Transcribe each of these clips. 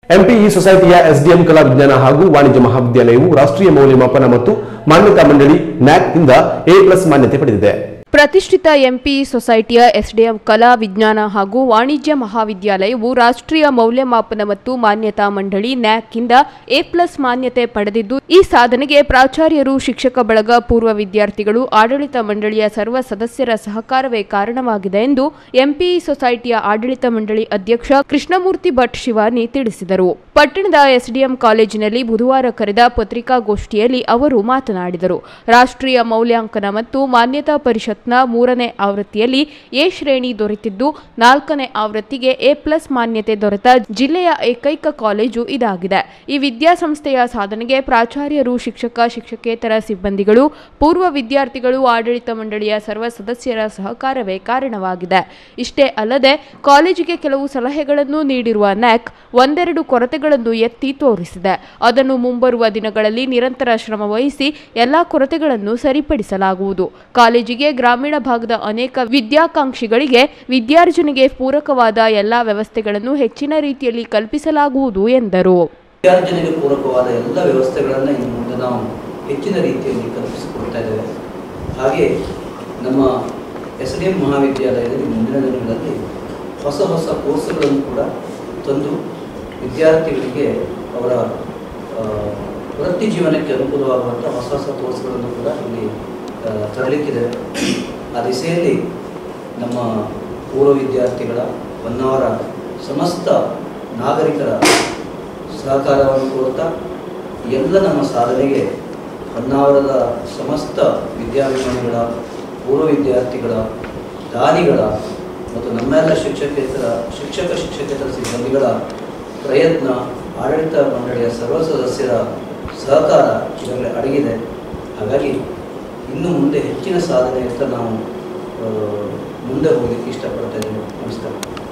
ಎಂಪಿಇ ಸೊಸೈಟಿಯ SDM ಕಲಾ ವಿಜ್ಞಾನ ಹಾಗೂ ವಾಣಿಜ್ಯ ಮಹಾವಿದ್ಯಾಲಯವು ರಾಷ್ಟ್ರೀಯ ಮೌಲ್ಯಮಾಪನ ಮತ್ತು ಮಾನ್ಯತಾ ಮಂಡಳಿ ನ್ಯಾಕ್ ಇಂದ ಎ+ ಮಾನ್ಯತೆ ಪಡೆದಿದೆ. ಪ್ರತಿಷ್ಠಿತ ಎಂಪಿಇ ಸೊಸೈಟಿಯ ಎಸ್ಡಿಎಂ ಕಲಾ ವಿಜ್ಞಾನ ಹಾಗೂ ವಾಣಿಜ್ಯ ಮಹಾವಿದ್ಯಾಲಯವು ರಾಷ್ಟ್ರೀಯ ಮೌಲ್ಯಮಾಪನ ಮತ್ತು ಮಾನ್ಯತಾ ಮಂಡಳಿ ನ್ಯಾಕ್ ಇಂದ ಎ+ ಮಾನ್ಯತೆ ಪಡೆದಿದ್ದು, ಈ ಸಾಧನೆಗೆ ಪ್ರಾಚಾರ್ಯರು, ಶಿಕ್ಷಕ ಬಳಗ, ಪೂರ್ವ ವಿದ್ಯಾರ್ಥಿಗಳು, ಆಡಳಿತ ಮಂಡಳಿಯ ಸರ್ವ ಸದಸ್ಯರ ಸಹಕಾರವೇ ಕಾರಣವಾಗಿದೆ ಎಂದು ಎಂಪಿಇ ಸೊಸೈಟಿಯ ಆಡಳಿತ ಮಂಡಳಿ ಅಧ್ಯಕ್ಷ ಕೃಷ್ಣಮೂರ್ತಿ ಭಟ್ ಶಿವಾನಿ ತಿಳಿಸಿದರು. ಪಟ್ಟಣದ ಎಸ್ಡಿಎಂ ಕಾಲೇಜಿನಲ್ಲಿ ಬುಧವಾರ ಕರೆದ ಪತ್ರಿಕಾಗೋಷ್ಠಿಯಲ್ಲಿ ಅವರು ಮಾತನಾಡಿದರು. ರಾಷ್ಟ್ರೀಯ ಮೌಲ್ಯಾಂಕನ ಮತ್ತು ಮಾನ್ಯತಾ ಪರಿಷತ್ನ 3ನೇ ಆವೃತ್ತಿಯಲ್ಲಿ ಎ ಶ್ರೇಣಿ ದೊರೆತಿದ್ದು, 4ನೇ ಆವೃತ್ತಿಗೆ ಎ+ ಮಾನ್ಯತೆ ದೊರೆತ ಜಿಲ್ಲೆಯ ಏಕೈಕ ಕಾಲೇಜು ಇದಾಗಿದೆ. ಈ ವಿದ್ಯಾಸಂಸ್ಥೆಯ ಸಾಧನೆಗೆ ಪ್ರಾಚಾರ್ಯರು, ಶಿಕ್ಷಕೇತರ ಸಿಬ್ಬಂದಿಗಳು, ಪೂರ್ವ ವಿದ್ಯಾರ್ಥಿಗಳು, ಆಡಳಿತ ಮಂಡಳಿಯ ಸರ್ವ ಸದಸ್ಯರ ಸಹಕಾರವೇ ಕಾರಣವಾಗಿದೆ. ಇಷ್ಟೇ ಅಲ್ಲದೆ ಕಾಲೇಜಿಗೆ ಕೆಲವು ಸಲಹೆಗಳನ್ನು ನೀಡಿರುವ ನ್ಯಾಕ್ ಒಂದೆರಡು ಕೊರತೆಗಳನ್ನು ಎತ್ತಿ ತೋರಿಸಿದೆ. ಅದನ್ನು ಮುಂಬರುವ ದಿನಗಳಲ್ಲಿ ನಿರಂತರ ಶ್ರಮ ವಹಿಸಿ ಎಲ್ಲಾ ಕೊರತೆಗಳನ್ನು ಸರಿಪಡಿಸಲಾಗುವುದು. ಕಾಲೇಜಿಗೆ ಗ್ರಾಮೀಣ ಭಾಗದ ಅನೇಕ ವಿದ್ಯಾಕಾಂಕ್ಷಿಗಳಿಗೆ ವಿದ್ಯಾರ್ಜನೆಗೆ ಪೂರಕವಾದ ಎಲ್ಲಾ ವ್ಯವಸ್ಥೆಗಳನ್ನು ಹೆಚ್ಚಿನ ರೀತಿಯಲ್ಲಿ ಕಲ್ಪಿಸಲಾಗುವುದು ಎಂದರು. ವಿದ್ಯಾರ್ಜನೆಗೆ ಪೂರಕವಾದ ಎಲ್ಲ ವ್ಯವಸ್ಥೆಗಳನ್ನು ಇನ್ನು ಮುಂದೆ ನಾವು ಹೆಚ್ಚಿನ ರೀತಿಯಲ್ಲಿ ಕಲ್ಪಿಸಿಕೊಡ್ತಾ ಇದ್ದೇವೆ. ಹಾಗೆ ನಮ್ಮ ಎಸ್ಡಿಎಂ ಮಹಾವಿದ್ಯಾಲಯದಲ್ಲಿ ಮುಂದಿನ ದಿನಗಳಲ್ಲಿ ಹೊಸ ಕೋರ್ಸ್ಗಳನ್ನು ಕೂಡ ತಂದು ವಿದ್ಯಾರ್ಥಿಗಳಿಗೆ ಅವರ ವೃತ್ತಿ ಜೀವನಕ್ಕೆ ಅನುಕೂಲವಾಗುವಂಥ ಹೊಸ ಕೋರ್ಸ್ಗಳನ್ನು ಕೂಡ ಇಲ್ಲಿ ತರಲಿಕ್ಕಿದ್ದೇವೆ. ಆ ದಿಸೆಯಲ್ಲಿ ನಮ್ಮ ಪೂರ್ವ ವಿದ್ಯಾರ್ಥಿಗಳ, ಹೊನ್ನಾವರ ಸಮಸ್ತ ನಾಗರಿಕರ ಸಹಕಾರವನ್ನು ಕೋರುತ್ತಾ ಎಲ್ಲ ನಮ್ಮ ಸಾಧನೆಗೆ ಹೊನ್ನಾವರದ ಸಮಸ್ತ ವಿದ್ಯಾಭಿಮಾನಿಗಳ, ಪೂರ್ವ ವಿದ್ಯಾರ್ಥಿಗಳ, ದಾನಿಗಳ ಮತ್ತು ನಮ್ಮೆಲ್ಲ ಶಿಕ್ಷಕೇತರ ಸಿಬ್ಬಂದಿಗಳ ಪ್ರಯತ್ನ, ಆಡಳಿತ ಮಂಡಳಿಯ ಸರ್ವ ಸದಸ್ಯರ ಸಹಕಾರ ಇದರಲ್ಲಿ ಅಡಗಿದೆ. ಹಾಗಾಗಿ ಇನ್ನು ಮುಂದೆ ಹೆಚ್ಚಿನ ಸಾಧನೆಯತ್ತ ನಾವು ಮುಂದೆ ಹೋಗಲಿಕ್ಕೆ ಇಷ್ಟಪಡ್ತಾ ಇದ್ದೇವೆ. ನಮಸ್ಕಾರ.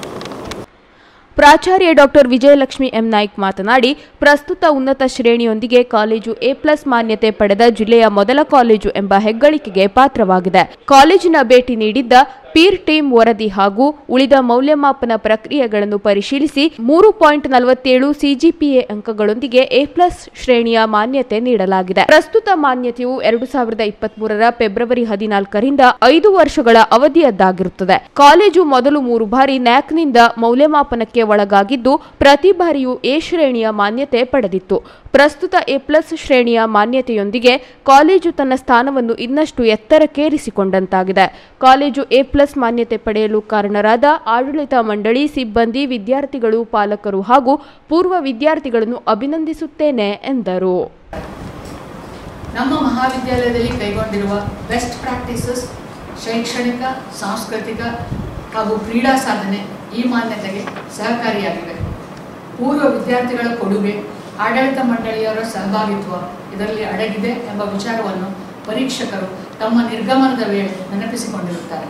ಪ್ರಾಚಾರ್ಯ ಡಾಕ್ಟರ್ ವಿಜಯಲಕ್ಷ್ಮಿ ಎಂ ನಾಯ್ಕ್ ಮಾತನಾಡಿ, ಪ್ರಸ್ತುತ ಉನ್ನತ ಶ್ರೇಣಿಯೊಂದಿಗೆ ಕಾಲೇಜು ಎ+ ಮಾನ್ಯತೆ ಪಡೆದ ಜಿಲ್ಲೆಯ ಮೊದಲ ಕಾಲೇಜು ಎಂಬ ಹೆಗ್ಗಳಿಕೆಗೆ ಪಾತ್ರವಾಗಿದೆ. ಕಾಲೇಜಿನ ಭೇಟಿ ನೀಡಿದ್ದ ಪೀರ್ ಟೀಮ್ ವರದಿ ಹಾಗೂ ಉಳಿದ ಮೌಲ್ಯಮಾಪನ ಪ್ರಕ್ರಿಯೆಗಳನ್ನು ಪರಿಶೀಲಿಸಿ 3.47 ಸಿಜಿಪಿಎ ಅಂಕಗಳೊಂದಿಗೆ ಎ+ ಶ್ರೇಣಿಯ ಮಾನ್ಯತೆ ನೀಡಲಾಗಿದೆ. ಪ್ರಸ್ತುತ ಮಾನ್ಯತೆಯು 2023ರ ಫೆಬ್ರವರಿ 14ರಿಂದ 5 ವರ್ಷಗಳ ಅವಧಿಯದ್ದಾಗಿರುತ್ತದೆ. ಕಾಲೇಜು ಮೊದಲು 3 ಬಾರಿ ನ್ಯಾಕ್ನಿಂದ ಮೌಲ್ಯಮಾಪನಕ್ಕೆ ಒಳಗಾಗಿದ್ದು, ಪ್ರತಿ ಬಾರಿಯೂ ಎ ಶ್ರೇಣಿಯ ಮಾನ್ಯತೆ ಪಡೆದಿತ್ತು. ಪ್ರಸ್ತುತ ಎ+ ಶ್ರೇಣಿಯ ಮಾನ್ಯತೆಯೊಂದಿಗೆ ಕಾಲೇಜು ತನ್ನ ಸ್ಥಾನವನ್ನು ಇನ್ನಷ್ಟು ಎತ್ತರಕ್ಕೇರಿಸಿಕೊಂಡಂತಾಗಿದೆ. ಕಾಲೇಜು ಎ+ ಮಾನ್ಯತೆ ಪಡೆಯಲು ಕಾರಣರಾದ ಆಡಳಿತ ಮಂಡಳಿ, ಸಿಬ್ಬಂದಿ, ವಿದ್ಯಾರ್ಥಿಗಳು, ಪಾಲಕರು ಹಾಗೂ ಪೂರ್ವ ವಿದ್ಯಾರ್ಥಿಗಳನ್ನು ಅಭಿನಂದಿಸುತ್ತೇನೆ ಎಂದರು. ನಮ್ಮ ಮಹಾವಿದ್ಯಾಲಯದಲ್ಲಿ ಕೈಗೊಂಡಿರುವ ಬೆಸ್ಟ್ ಪ್ರಾಕ್ಟೀಸಸ್ ಶೈಕ್ಷಣಿಕ, ಸಾಂಸ್ಕೃತಿಕ ಹಾಗೂ ಕ್ರೀಡಾ ಸಾಧನೆ ಈ ಮಾನ್ಯತೆಗೆ ಸಹಕಾರಿಯಾಗಿವೆ. ಪೂರ್ವ ವಿದ್ಯಾರ್ಥಿಗಳ ಕೊಡುಗೆ, ಆಡಳಿತ ಮಂಡಳಿಯವರ ಸಹಭಾಗಿತ್ವ ಇದರಲ್ಲಿ ಅಡಗಿದೆ ಎಂಬ ವಿಚಾರವನ್ನು ಪರೀಕ್ಷಕರು ತಮ್ಮ ನಿರ್ಗಮನದ ವೇಳೆ ನೆನಪಿಸಿಕೊಂಡಿರುತ್ತಾರೆ.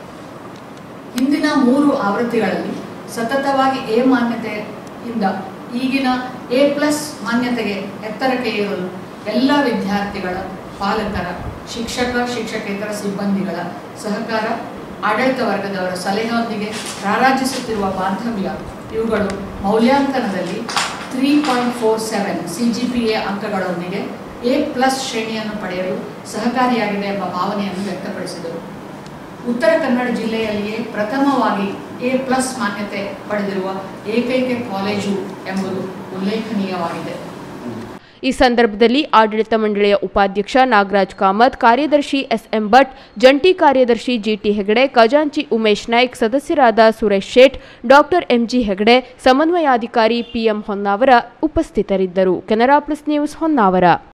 ಹಿಂದಿನ 3 ಆವೃತ್ತಿಗಳಲ್ಲಿ ಸತತವಾಗಿ ಎ ಮಾನ್ಯತೆಯಿಂದ ಈಗಿನ ಎ+ ಮಾನ್ಯತೆಗೆ ಎತ್ತರಕ್ಕೆ ಏರಲು ಎಲ್ಲ ವಿದ್ಯಾರ್ಥಿಗಳ, ಪಾಲಕರ, ಶಿಕ್ಷಕೇತರ ಸಿಬ್ಬಂದಿಗಳ ಸಹಕಾರ, ಆಡಳಿತ ವರ್ಗದವರ ಸಲಹೆಯೊಂದಿಗೆ ರಾರಾಜಿಸುತ್ತಿರುವ ಬಾಂಧವ್ಯ ಇವುಗಳು ಮೌಲ್ಯಾಂಕನದಲ್ಲಿ 3.47 ಸಿಜಿಪಿಎ ಅಂಕಗಳೊಂದಿಗೆ ಎ+ ಶ್ರೇಣಿಯನ್ನು ಪಡೆಯಲು ಸಹಕಾರಿಯಾಗಿದೆ ಎಂಬ ಭಾವನೆಯನ್ನು ವ್ಯಕ್ತಪಡಿಸಿದರು. ಉತ್ತರ ಕನ್ನಡ ಜಿಲ್ಲೆಯಲ್ಲಿಯೇ ಪ್ರಥಮವಾಗಿ ಎ+ ಮಾನ್ಯತೆ ಪಡೆದಿರುವ ಏಕೈಕ ಕಾಲೇಜು ಎಂಬುದು ಉಲ್ಲೇಖನೀಯವಾಗಿದೆ. ಈ ಸಂದರ್ಭದಲ್ಲಿ ಆಡಳಿತ ಮಂಡಳಿಯ ಉಪಾಧ್ಯಕ್ಷ ನಾಗರಾಜ್ ಕಾಮತ್, ಕಾರ್ಯದರ್ಶಿ ಎಸ್ಎಂ ಭಟ್, ಜಂಟಿ ಕಾರ್ಯದರ್ಶಿ ಜಿಟಿ ಹೆಗಡೆ, ಖಜಾಂಚಿ ಉಮೇಶ್ ನಾಯ್ಕ್, ಸದಸ್ಯರಾದ ಸುರೇಶ್ ಶೇಟ್, ಡಾಕ್ಟರ್ ಎಂಜಿ ಹೆಗಡೆ, ಸಮನ್ವಯಾಧಿಕಾರಿ ಪಿಎಂ ಹೊನ್ನಾವರ ಉಪಸ್ಥಿತರಿದ್ದರು. Canara plus news Honnavar.